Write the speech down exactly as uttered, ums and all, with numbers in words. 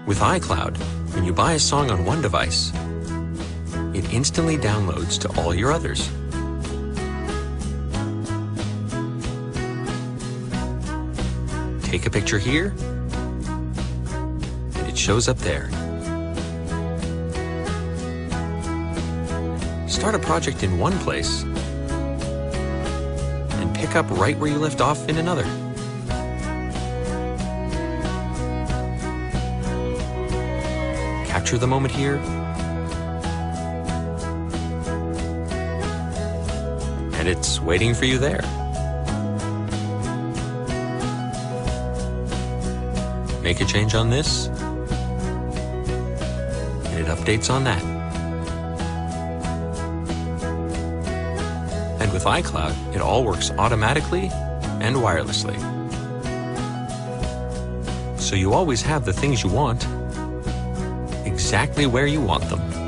With iCloud, when you buy a song on one device, it instantly downloads to all your others. Take a picture here, and it shows up there. Start a project in one place, and pick up right where you left off in another. Capture the moment here, and it's waiting for you there. Make a change on this, and it updates on that. And with iCloud, it all works automatically and wirelessly. So you always have the things you want exactly where you want them.